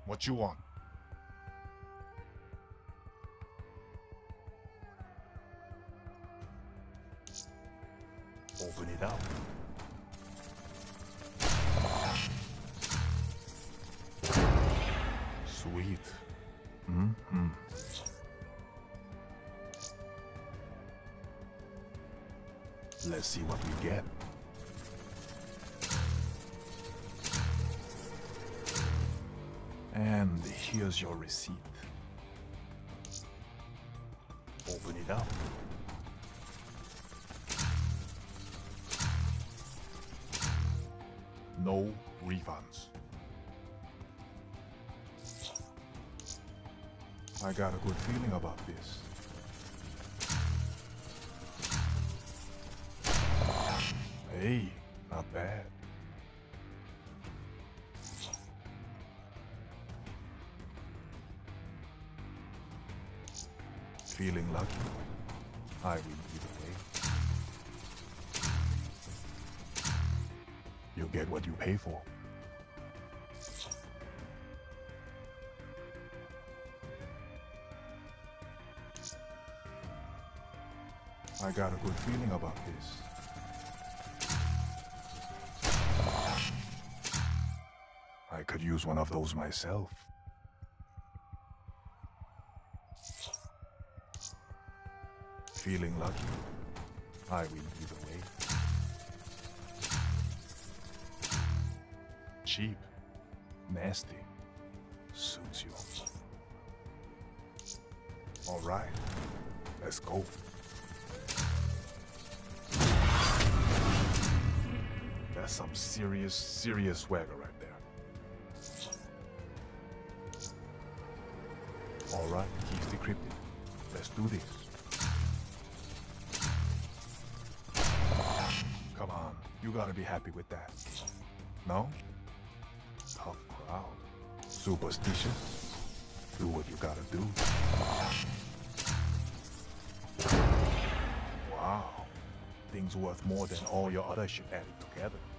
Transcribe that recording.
What you want? Open it up. Sweet. Let's see what we get. And here's your receipt. Open it up. No refunds. I got a good feeling about this. Hey, not bad. Feeling lucky? I win either way. You get what you pay for. I got a good feeling about this. I could use one of those myself. Feeling lucky? I win either way. Cheap, nasty, suits you. All right, let's go. That's some serious swagger right there. All right, keys decrypted. Let's do this. Come on, you gotta be happy with that. No? Tough crowd. Superstitious? Do what you gotta do. Wow. Things worth more than all your other shit added together.